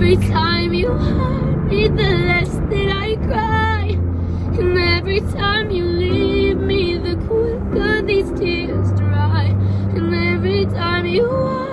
every time you hurt me, the less that I cry. And every time you leave me, the quicker these tears dry. And every time you